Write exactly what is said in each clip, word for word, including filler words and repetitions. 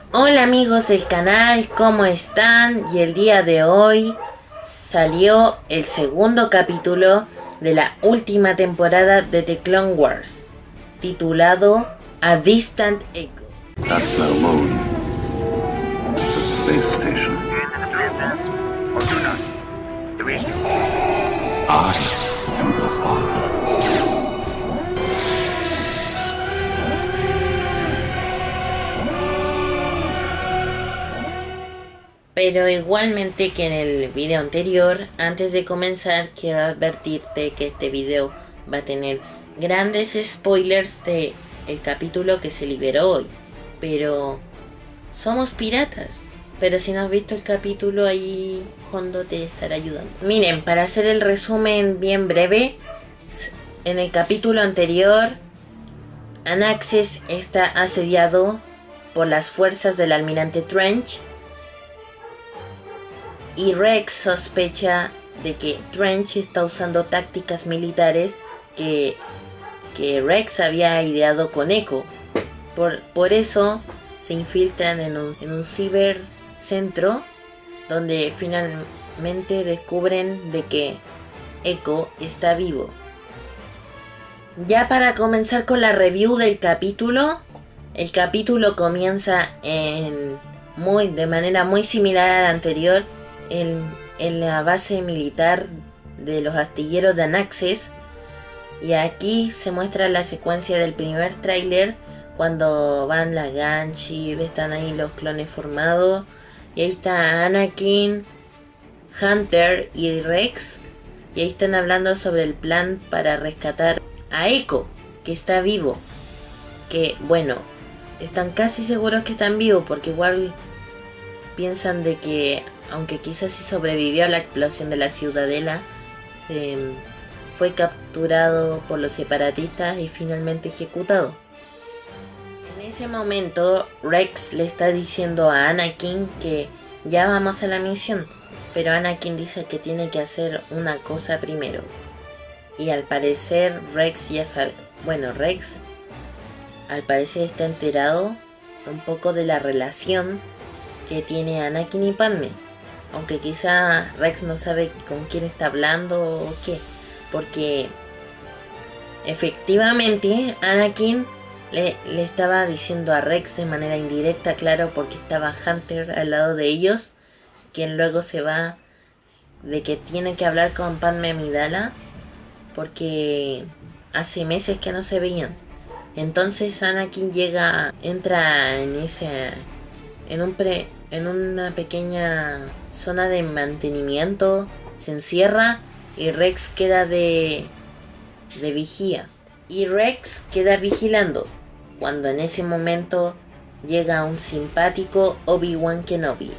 Hola amigos del canal, ¿cómo están? Y el día de hoy salió el segundo capítulo de la última temporada de The Clone Wars, titulado A Distant Echo. That's the moon. The space station. Or do not. There is no. I am the Father. Pero igualmente que en el video anterior, antes de comenzar quiero advertirte que este video va a tener grandes spoilers de el capítulo que se liberó hoy. Pero somos piratas. Pero si no has visto el capítulo, ahí Hondo te estará ayudando. Miren, para hacer el resumen bien breve, en el capítulo anterior, Anaxes está asediado por las fuerzas del almirante Trench. Y Rex sospecha de que Trench está usando tácticas militares que, que Rex había ideado con Echo. Por, por eso se infiltran en un, en un cibercentro donde finalmente descubren de que Echo está vivo. Ya para comenzar con la review del capítulo, el capítulo comienza en muy, de manera muy similar a la anterior. En, en la base militar de los astilleros de Anaxes. Y aquí se muestra la secuencia del primer tráiler, cuando van las Ganchi, están ahí los clones formados. Y ahí está Anakin, Hunter y Rex. Y ahí están hablando sobre el plan para rescatar a Echo, que está vivo. Que bueno, están casi seguros que están vivos, porque igual piensan de que, aunque quizás sí sobrevivió a la explosión de la ciudadela, eh, fue capturado por los separatistas y finalmente ejecutado. En ese momento Rex le está diciendo a Anakin que ya vamos a la misión, pero Anakin dice que tiene que hacer una cosa primero. Y al parecer Rex ya sabe, bueno Rex al parecer está enterado un poco de la relación que tiene Anakin y Padme. Aunque quizá Rex no sabe con quién está hablando o qué. Porque efectivamente Anakin le, le estaba diciendo a Rex de manera indirecta, claro, porque estaba Hunter al lado de ellos, quien luego se va, de que tiene que hablar con Padme Amidala, porque hace meses que no se veían. Entonces Anakin llega, entra en ese, en un pre... en una pequeña zona de mantenimiento, se encierra y Rex queda de, de vigía. Y Rex queda vigilando, cuando en ese momento llega un simpático Obi-Wan Kenobi.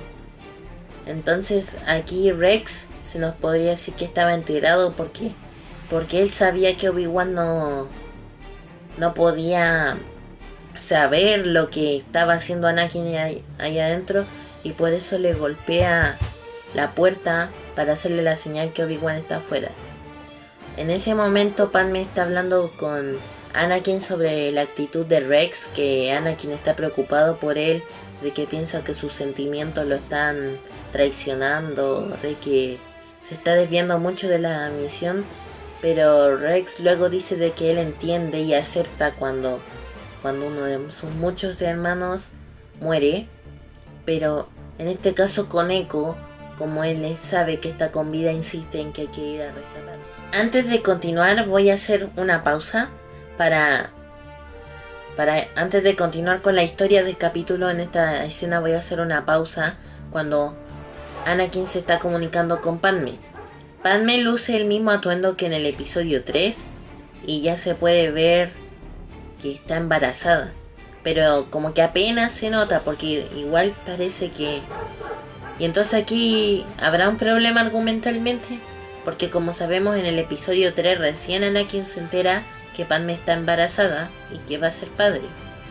Entonces aquí Rex se nos podría decir que estaba enterado, porque, porque él sabía que Obi-Wan no, no podía saber lo que estaba haciendo Anakin ahí, ahí adentro, y por eso le golpea la puerta para hacerle la señal que Obi-Wan está afuera. En ese momento Padme está hablando con Anakin sobre la actitud de Rex, que Anakin está preocupado por él, de que piensa que sus sentimientos lo están traicionando, de que se está desviando mucho de la misión, pero Rex luego dice de que él entiende y acepta cuando cuando uno de sus muchos hermanos muere, pero en este caso con Echo, como él sabe que está con vida, insiste en que hay que ir a rescatar. Antes de continuar voy a hacer una pausa para, para antes de continuar con la historia del capítulo. En esta escena voy a hacer una pausa cuando Anakin se está comunicando con Padme. Padme luce el mismo atuendo que en el episodio tres y ya se puede ver que está embarazada, pero como que apenas se nota, porque igual parece que... Y entonces aquí habrá un problema argumentalmente, porque como sabemos en el episodio tres recién Anakin se entera que Padme está embarazada y que va a ser padre.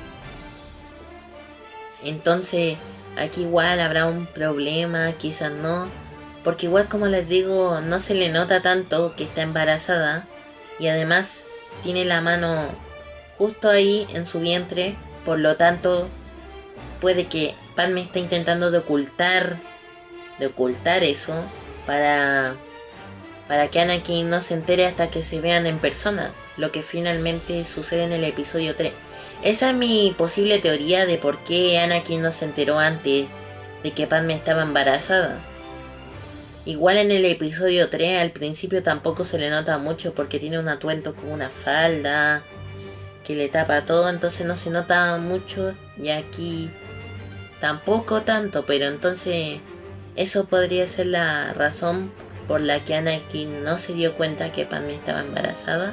Entonces aquí igual habrá un problema, quizás no, porque igual, como les digo, no se le nota tanto que está embarazada, y además tiene la mano justo ahí en su vientre, por lo tanto puede que Padme está intentando de ocultar, de ocultar eso para, para que Anakin no se entere hasta que se vean en persona, lo que finalmente sucede en el episodio tres. Esa es mi posible teoría de por qué Anakin no se enteró antes de que Padme estaba embarazada. Igual en el episodio tres al principio tampoco se le nota mucho porque tiene un atuendo como una falda que le tapa todo, entonces no se nota mucho, y aquí tampoco tanto, pero entonces eso podría ser la razón por la que Anakin no se dio cuenta que Padme estaba embarazada.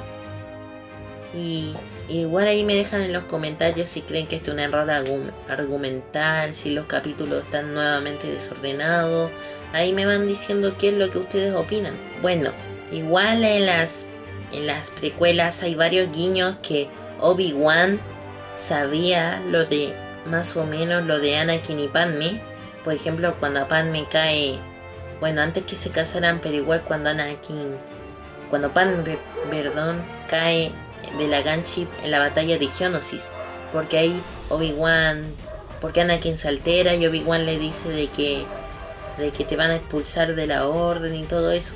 Y igual ahí me dejan en los comentarios si creen que esto es un error argumental, si los capítulos están nuevamente desordenados. Ahí me van diciendo qué es lo que ustedes opinan. Bueno, igual en las, en las precuelas hay varios guiños que Obi-Wan sabía lo de, más o menos, lo de Anakin y Padme. Por ejemplo, cuando a Padme cae, bueno, antes que se casaran, pero igual cuando Anakin, cuando Padme, perdón, cae de la Gunship en la batalla de Geonosis, porque ahí Obi-Wan, porque Anakin se altera y Obi-Wan le dice de que de que te van a expulsar de la orden y todo eso.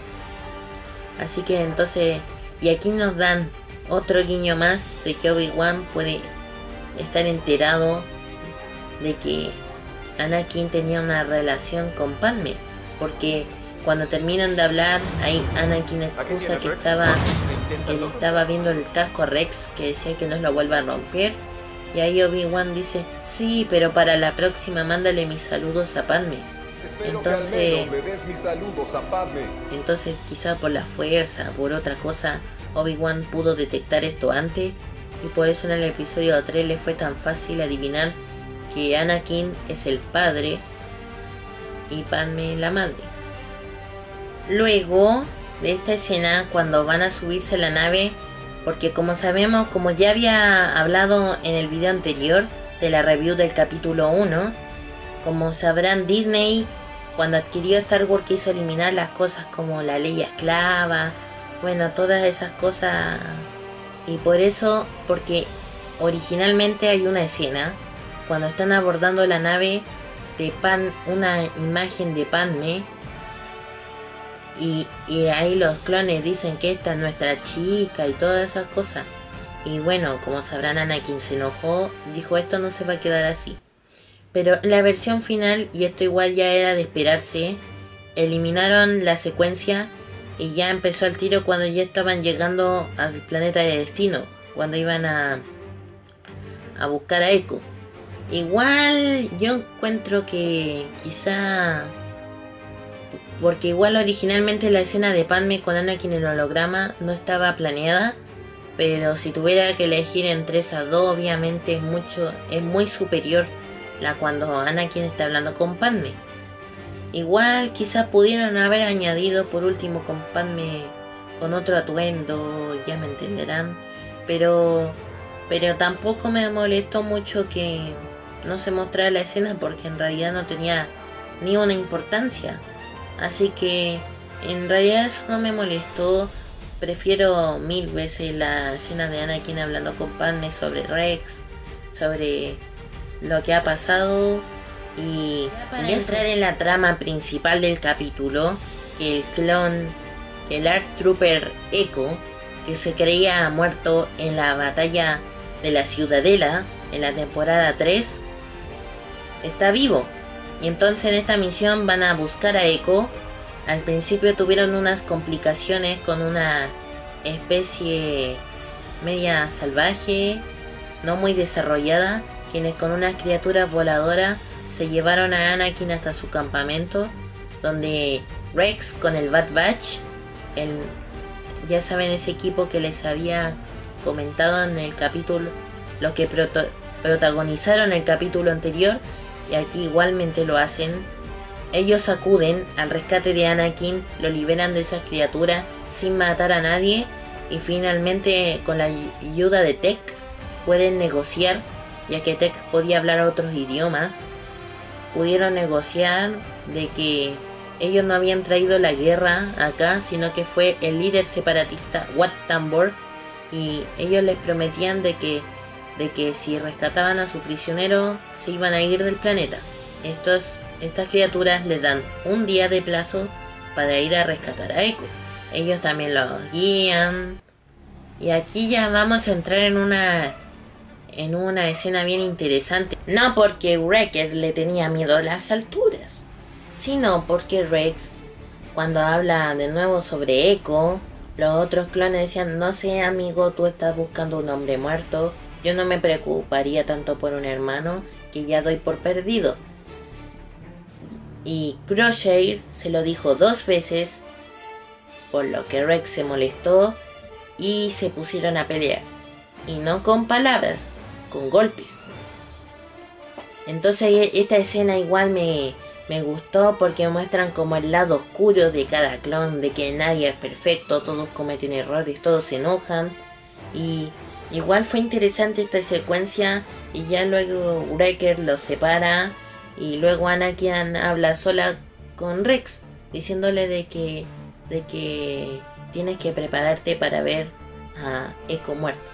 Así que entonces, y aquí nos dan otro guiño más de que Obi-Wan puede estar enterado de que Anakin tenía una relación con Padme, porque cuando terminan de hablar, ahí Anakin excusa que estaba que le estaba viendo el casco a Rex, que decía que no lo vuelva a romper, y ahí Obi-Wan dice, sí, pero para la próxima mándale mis saludos a Padme. Entonces, entonces quizá por la fuerza, por otra cosa, Obi-Wan pudo detectar esto antes, y por eso en el episodio tres le fue tan fácil adivinar que Anakin es el padre y Padme la madre. Luego de esta escena, cuando van a subirse a la nave, porque como sabemos, como ya había hablado en el video anterior de la review del capítulo uno, como sabrán, Disney cuando adquirió Star Wars quiso eliminar las cosas como la ley esclava, bueno, todas esas cosas, y por eso, porque originalmente hay una escena cuando están abordando la nave de Pan, una imagen de Padme, y, y ahí los clones dicen que esta es nuestra chica y todas esas cosas, y bueno, como sabrán, Anakin se enojó y dijo, esto no se va a quedar así. Pero en la versión final, y esto igual ya era de esperarse, eliminaron la secuencia y ya empezó el tiro cuando ya estaban llegando al planeta de destino, cuando iban a, a buscar a Echo. Igual yo encuentro que quizá, porque igual originalmente la escena de Padme con Anakin en holograma no estaba planeada, pero si tuviera que elegir entre esas dos, obviamente es mucho, es muy superior la cuando Anakin está hablando con Padme. Igual quizás pudieron haber añadido por último con Padme con otro atuendo, ya me entenderán, pero pero tampoco me molestó mucho que no se mostrara la escena, porque en realidad no tenía ni una importancia, así que en realidad eso no me molestó. Prefiero mil veces la escena de Anakin hablando con Padme sobre Rex, sobre lo que ha pasado. Y para entrar en la trama principal del capítulo, que el clon, que el Art Trooper Echo, que se creía muerto en la batalla de la Ciudadela en la temporada tres, está vivo. Y entonces en esta misión van a buscar a Echo. Al principio tuvieron unas complicaciones con una especie media salvaje, no muy desarrollada, quienes con unas criaturas voladoras se llevaron a Anakin hasta su campamento, donde Rex con el Bad Batch, el, ya saben, ese equipo que les había comentado en el capítulo, los que proto, protagonizaron el capítulo anterior, y aquí igualmente lo hacen. Ellos acuden al rescate de Anakin, lo liberan de esas criaturas sin matar a nadie, y finalmente con la ayuda de Tech pueden negociar, ya que Tech podía hablar otros idiomas. Pudieron negociar de que ellos no habían traído la guerra acá, sino que fue el líder separatista Wat Tambor, y ellos les prometían de que de que si rescataban a su prisionero se iban a ir del planeta. Estos, estas criaturas les dan un día de plazo para ir a rescatar a Echo. Ellos también los guían. Y aquí ya vamos a entrar en una en una escena bien interesante. No porque Wrecker le tenía miedo a las alturas, sino porque Rex, cuando habla de nuevo sobre Echo, los otros clones decían: no sé, amigo, tú estás buscando un hombre muerto. Yo no me preocuparía tanto por un hermano que ya doy por perdido. Y Crosshair se lo dijo dos veces, por lo que Rex se molestó y se pusieron a pelear. Y no con palabras, con golpes. Entonces esta escena igual me, me gustó porque muestran como el lado oscuro de cada clon, de que nadie es perfecto, todos cometen errores, todos se enojan. Y igual fue interesante esta secuencia, y ya luego Wrecker los separa y luego Anakin habla sola con Rex, diciéndole de que, de que tienes que prepararte para ver a Echo muerto.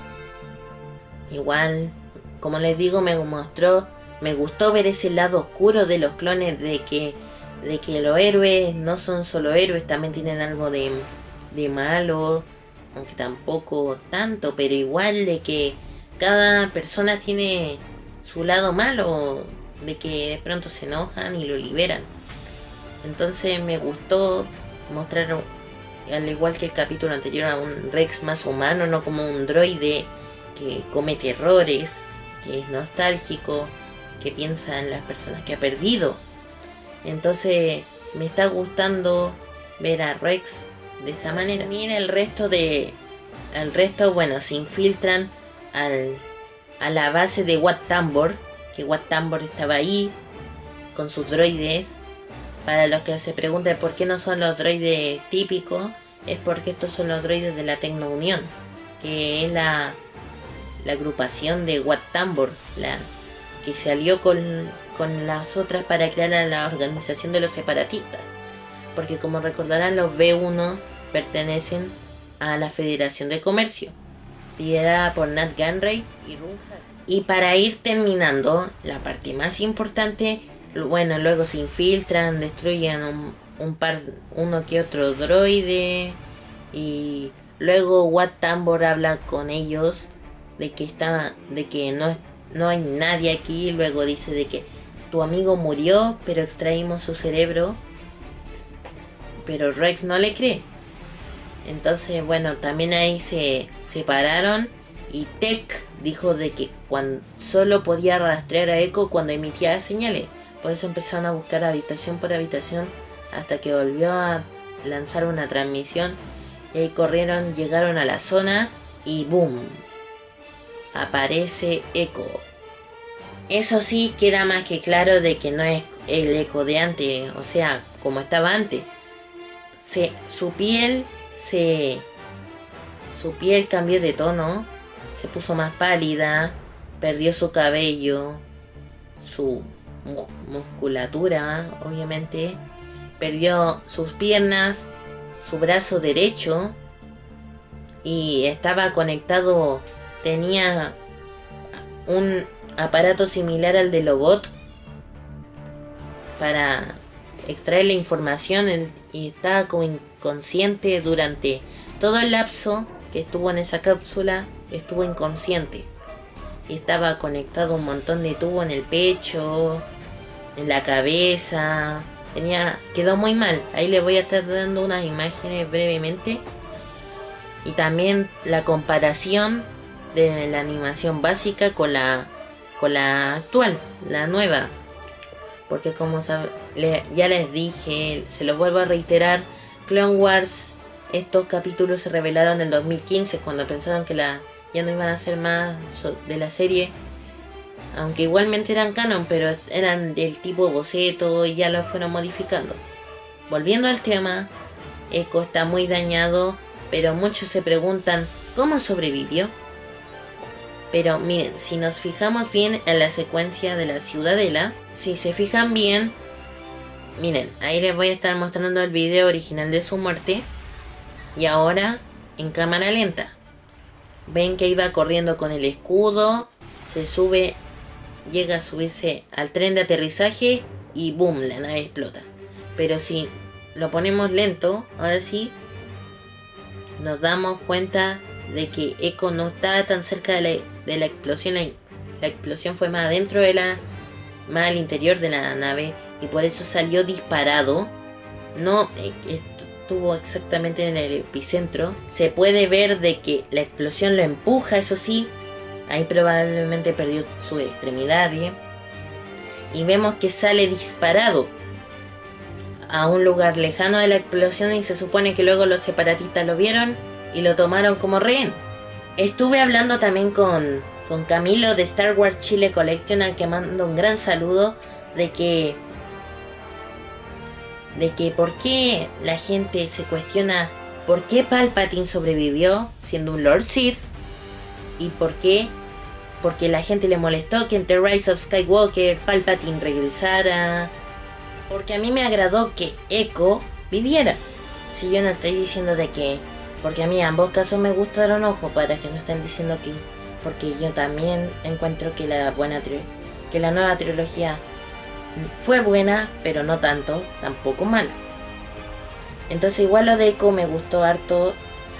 Igual, como les digo, me mostró, me gustó ver ese lado oscuro de los clones, de que, de que los héroes no son solo héroes, también tienen algo de, de malo, aunque tampoco tanto, pero igual de que cada persona tiene su lado malo, de que de pronto se enojan y lo liberan. Entonces me gustó mostrar, al igual que el capítulo anterior, a un Rex más humano, no como un droide que comete errores, que es nostálgico, que piensa en las personas que ha perdido. Entonces me está gustando ver a Rex de esta manera. Mira, el resto de el resto, bueno, se infiltran al, a la base de Wat Tambor, que Wat Tambor estaba ahí con sus droides. Para los que se preguntan por qué no son los droides típicos, es porque estos son los droides de la Tecno Unión, que es la, la agrupación de Wat Tambor, la que se alió con, con las otras para crear a la organización de los separatistas. Porque como recordarán, los B uno pertenecen a la Federación de Comercio, liderada por Nat Gunray y Run Hak. Y para ir terminando la parte más importante, bueno, luego se infiltran, destruyen un, un par, uno que otro droide, y luego Wat Tambor habla con ellos de que está, de que no, no hay nadie aquí. Luego dice de que tu amigo murió, pero extraímos su cerebro, pero Rex no le cree. Entonces, bueno, también ahí se separaron, y Tech dijo de que cuando, solo podía rastrear a Echo cuando emitía señales. Por eso empezaron a buscar habitación por habitación hasta que volvió a lanzar una transmisión. Y ahí corrieron, llegaron a la zona y ¡boom! Aparece Echo. Eso sí, queda más que claro de que no es el Echo de antes, o sea, como estaba antes. Se, su piel se... Su piel cambió de tono, se puso más pálida, perdió su cabello, su mus musculatura, obviamente, perdió sus piernas, su brazo derecho, y estaba conectado, tenía un aparato similar al de Lobot para extraer la información, y estaba como inconsciente durante todo el lapso que estuvo en esa cápsula. Estuvo inconsciente y estaba conectado un montón de tubo en el pecho, en la cabeza. Tenía, quedó muy mal. Ahí les voy a estar dando unas imágenes brevemente, y también la comparación de la animación básica con la con la actual, la nueva, porque como sabe, le, ya les dije, se los vuelvo a reiterar, Clone Wars, estos capítulos se revelaron en el dos mil quince, cuando pensaron que la ya no iban a hacer más de la serie, aunque igualmente eran canon, pero eran del tipo boceto y ya lo fueron modificando. Volviendo al tema, Echo está muy dañado, pero muchos se preguntan ¿cómo sobrevivió? Pero miren, si nos fijamos bien en la secuencia de la Ciudadela, si se fijan bien, miren, ahí les voy a estar mostrando el video original de su muerte, y ahora en cámara lenta. Ven que iba corriendo con el escudo se sube, llega a subirse al tren de aterrizaje y boom, la nave explota. Pero si lo ponemos lento, ahora sí, nos damos cuenta de que Echo no estaba tan cerca de la, de la explosión. La, la explosión fue más adentro de la, más al interior de la nave, y por eso salió disparado. No estuvo exactamente en el epicentro. Se puede ver de que la explosión lo empuja, eso sí. Ahí probablemente perdió su extremidad, ¿eh? Y vemos que sale disparado a un lugar lejano de la explosión, y se supone que luego los separatistas lo vieron y lo tomaron como rehén. Estuve hablando también con, con Camilo de Star Wars Chile Collection, al que mando un gran saludo, de que de que por qué la gente se cuestiona por qué Palpatine sobrevivió siendo un Lord Sith, y por qué, porque la gente le molestó que en The Rise of Skywalker Palpatine regresara. Porque a mí me agradó que Echo viviera. Si yo no estoy diciendo de que, porque a mí ambos casos me gustaron, ojo, para que no estén diciendo que, porque yo también encuentro que la buena tri- que la nueva trilogía fue buena, pero no tanto, tampoco mala. Entonces igual lo de Echo me gustó harto,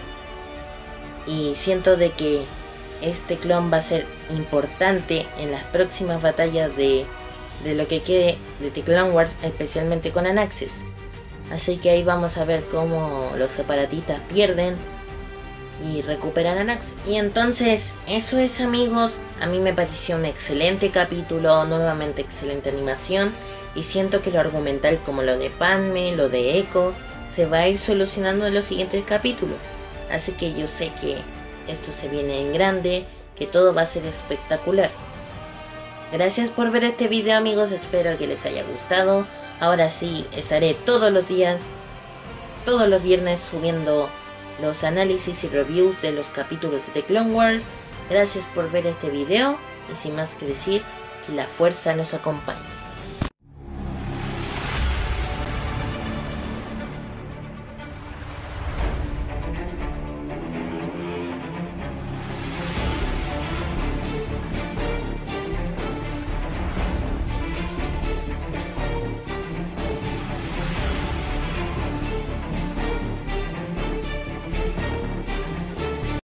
y siento de que este clon va a ser importante en las próximas batallas de, de lo que quede de The Clone Wars, especialmente con Anaxes. Así que ahí vamos a ver cómo los separatistas pierden y recuperan Anaxes. Y entonces eso es, amigos. A mí me pareció un excelente capítulo, nuevamente excelente animación, y siento que lo argumental como lo de Padme, lo de Echo, se va a ir solucionando en los siguientes capítulos. Así que yo sé que esto se viene en grande, que todo va a ser espectacular. Gracias por ver este video, amigos, espero que les haya gustado. Ahora sí, estaré todos los días, todos los viernes subiendo los análisis y reviews de los capítulos de The Clone Wars. Gracias por ver este video, y sin más que decir, que la fuerza nos acompañe.